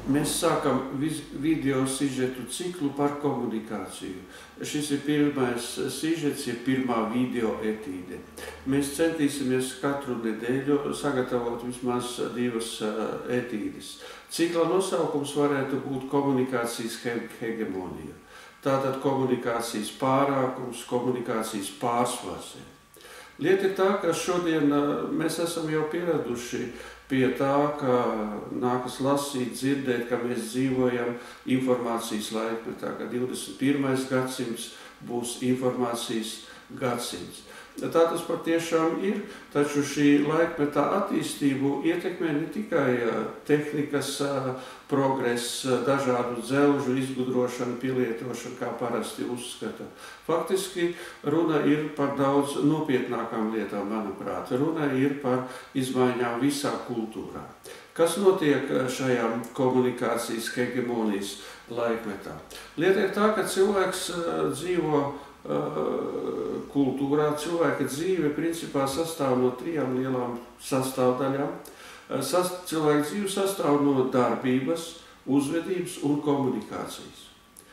Mēs sākam video sižetu ciklu par komunikāciju. Šis ir pirmais sižets, ir pirmā video etīde. Mēs centīsimies katru nedēļu sagatavot vismaz 2 etīdes. Cikla nosaukums varētu būt komunikācijas hegemonija. Tātad komunikācijas pārākums, komunikācijas pārsvars. Lieta ir tā, ka šodien mēs esam jau pieraduši pie tā, ka nākas lasīt, dzirdēt, ka mēs dzīvojam informācijas laikmetā, ka 21. gadsimts būs informācijas gadsimts. Tā tas patiešām ir, taču šī laikmetā attīstību ietekmē ne tikai tehnikas progress, dažādu dzelžu izgudrošanu, pielietošanu, kā parasti uzskata. Faktiski runa ir par daudz nopietnākām lietām, manuprāt. Runa ir par izmaiņām visā kultūrā. Kas notiek šajā komunikācijas hegemonijas laikmetā? Lieta ir tā, ka cilvēks dzīvo kultūrā, cilvēka dzīve principā sastāv no 3 lielām sastāvdaļām. Cilvēka dzīve sastāv no darbības, uzvedības un komunikācijas.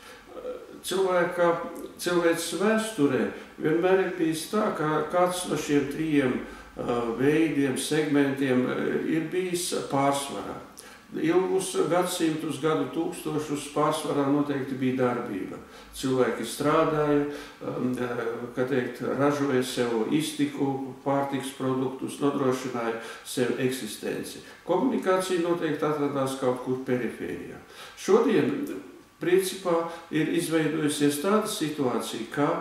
Cilvēks vēsturē vienmēr ir bijis tā, ka kāds no šiem 3 veidiem, segmentiem ir bijis pārsvarā. Ilgus gadsimtus, gadu tūkstošus pārsvarā noteikti bija darbība. Cilvēki strādāja, ražoja sev iztiku, pārtiks produktus, nodrošināja sev eksistenci. Komunikācija noteikti atradās kaut kur perifērijā. Šodien, principā, ir izveidojusies tāda situācija, ka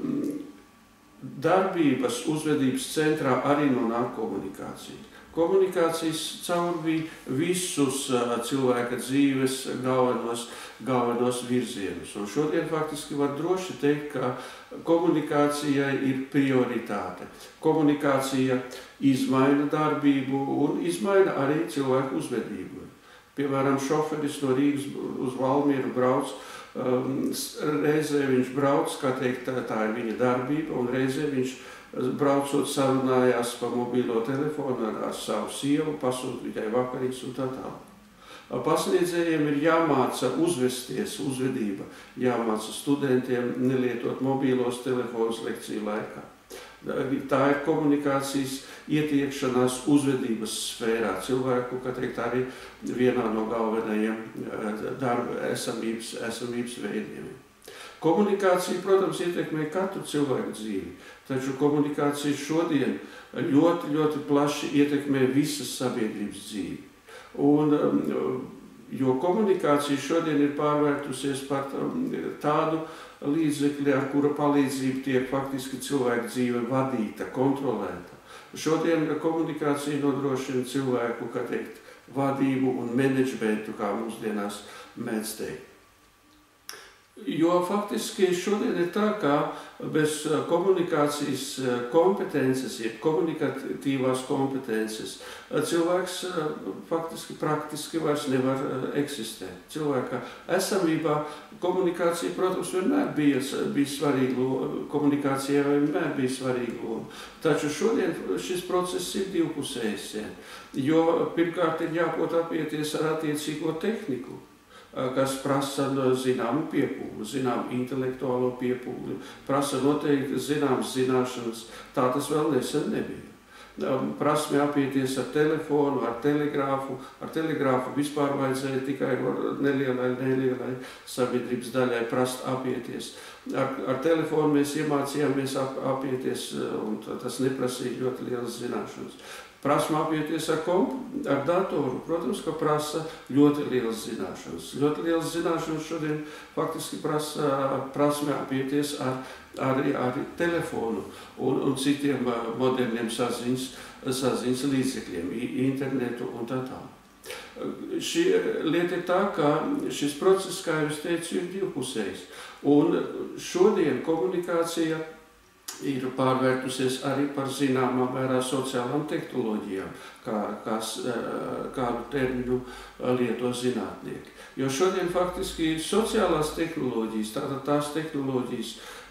darbības, uzvedības centrā arī nonāk komunikācija. Komunikācijas caurvīja visus cilvēka dzīves galvenos virzienus. Un šodien faktiski var droši teikt, ka komunikācijai ir prioritāte. Komunikācija izmaina darbību un izmaina arī cilvēku uzvedību. Piemēram, šoferis no Rīgas uz Valmieru brauc, reizē viņš brauc, kā teikt, tā ir viņa darbība, un reizē viņš braucot sarunājās pa mobilo telefonu ar savu sievu, pasūt viņai vakarīs un tā tālāk. Pasniedzējiem ir jāmāca uzvesties, uzvedība, jāmāca studentiem nelietot mobilos telefonus lekciju laikā. Tā ir komunikācijas ietiekšanās uzvedības sfērā cilvēku, kā teikt, arī vienā no galvenajiem darba esamības veidiem. Komunikācija, protams, ietekmē katru cilvēku dzīvi, taču komunikācija šodien ļoti plaši ietekmē visas sabiedrības dzīvi. Jo komunikācija šodien ir pārvērtusies par tādu līdzekļi, ar kura palīdzību tiek faktiski cilvēka dzīve vadīta, kontrolēta. Šodien komunikācija nodrošina cilvēku, kā teikt, vadību un menedžmentu, kā mūsdienās mēdz teikt. Jo faktiski šodien ir tā, ka bez komunikācijas kompetences, jeb komunikatīvās kompetences, cilvēks faktiski praktiski vairs nevar eksistēt. Cilvēka esamībā komunikācija, protams, vienmēr bija svarīga, komunikācijai vienmēr bija svarīga loma. Taču šodien šis process ir divpusējs, jo pirmkārt ir jāprot apieties ar attiecīgo tehniku, kas prasa zināmu piepūli, zināmu intelektuālo piepūli, prasa noteikti zināmas zināšanas. Tā tas vēl nesen nebija. Prasme apieties ar telefonu, ar telegrāfu. Ar telegrāfu vispār vajadzēja tikai nelielai sabiedrības daļai prast apieties. Ar telefonu mēs iemācījāmies apieties, un tas neprasīja ļoti lielas zināšanas. Prasme apieties ar datoru, protams, ka prasa ļoti lielas zināšanas. Ļoti lielas zināšanas šodien faktiski prasme apieties ar telefonu un citiem moderniem saziņas līdzekļiem, internetu un tā tālāk. Šī lieta ir tā, ka šis process, kā jau es teicu, ir divpusējs. Un šodien komunikācija ir pārvērtusies arī par zināmā mērā sociālām tehnoloģijām, kādu terminu lieto zinātnieki. Jo šodien faktiski sociālās tehnoloģijas, tātad tās tehnoloģijas,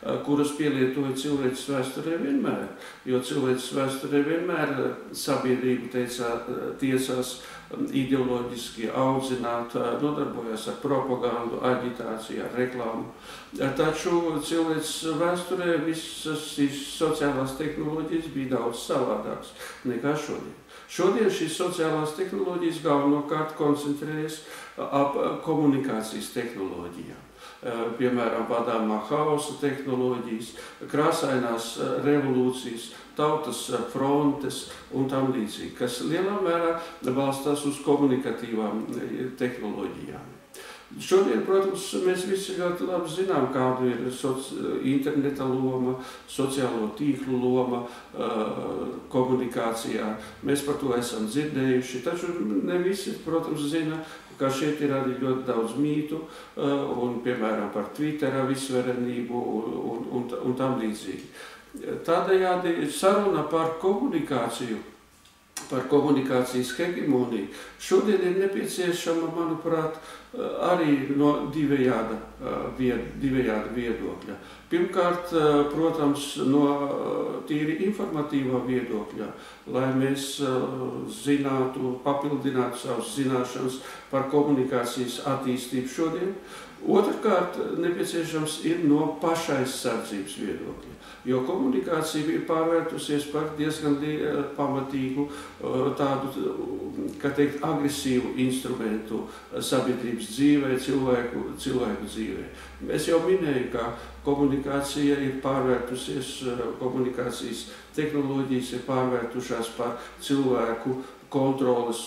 kuras pielietoja cilvēces vēsturē vienmēr. Jo cilvēces vēsturē vienmēr sabiedrība tiecās ideoloģiski audzināt, nodarbojās ar propagandu, aģitāciju, ar reklāmu. Taču cilvēces vēsturē visas šīs sociālās tehnoloģijas bija daudz savādākas nekā šodien. Šodien šīs sociālās tehnoloģijas galvenokārt koncentrējas ap komunikācijas tehnoloģijām. Piemēram, vadāmā hausa tehnoloģijas, krāsainās revolūcijas, tautas frontes un tam līdzīgi, kas lielā mērā balstās uz komunikatīvām tehnoloģijām. Šodien, protams, mēs visi ļoti labi zinām, kāda ir interneta loma, sociālo tīklu loma komunikācijā. Mēs par to esam dzirdējuši, taču ne visi, protams, zina, ka šeit ir arī ļoti daudz mītu, un, piemēram, par Twittera visvarenību un tam līdzīgi. Tādējādi saruna par komunikāciju, par komunikācijas hegemoniju, šodien ir nepieciešama, manuprāt, arī no divējāda viedokļa. Pirmkārt, protams, no tīri informatīvā viedokļa, lai mēs zinātu, papildinātu savas zināšanas par komunikācijas attīstību šodien. Otrkārt, nepieciešams ir no pašaizsardzības viedokļa, jo komunikācija ir pārvērtusies par diezgan pamatīgu, tādu, kā teikt, agresīvu instrumentu sabiedrības dzīvē, cilvēku dzīvē. Es jau minēju, ka komunikācija ir pārvērtusies, komunikācijas tehnoloģijas ir pārvērtušās par cilvēku kontroles,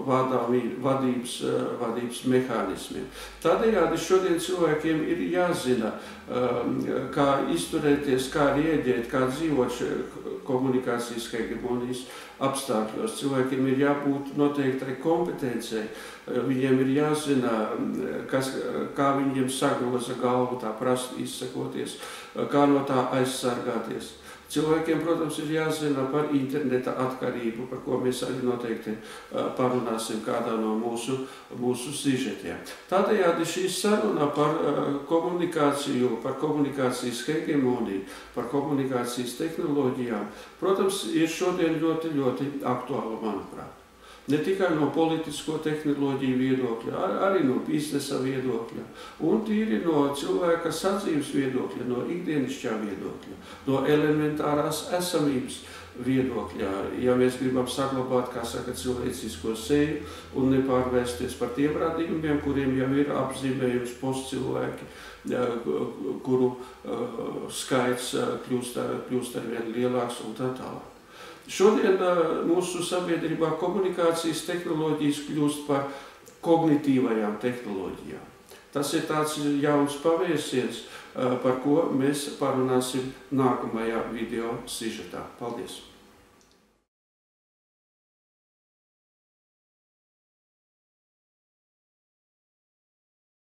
vadības mehānismiem. Tādējādi šodien cilvēkiem ir jāzina, kā izturēties, kā rieģēt, kā dzīvot komunikācijas hegemonijas apstākļos. Cilvēkiem ir jābūt noteiktai kompetencei, viņiem ir jāzina, kā viņiem sagroza galvu, tā prasti izsakoties, kā no tā aizsargāties. Cilvēkiem, protams, ir jāzina par interneta atkarību, par ko mēs arī noteikti parunāsim kādā no mūsu sižetiem. Tādējādi šī saruna par komunikāciju, par komunikācijas hegemoniju, par komunikācijas tehnoloģijām, protams, ir šodien ļoti, ļoti aktuāla, manuprāt. Ne tikai no politisko tehnoloģiju viedokļa, arī no biznesa viedokļa, un tīri no cilvēka sadzīves viedokļa, no ikdienišķā viedokļa, no elementārās esamības viedokļa. Ja mēs gribam saglabāt, kā saka, cilvēcisko seju un nepārvērsties par tiem radījumiem, kuriem jau ir apzīmējums postcilvēki, kuru skaits kļūst arvien lielāks un tā tālāk. Šodien mūsu sabiedrībā komunikācijas tehnoloģijas kļūst par kognitīvajām tehnoloģijām. Tas ir tāds jauns pavērsiens, par ko mēs parunāsim nākamajā video sižetā. Paldies!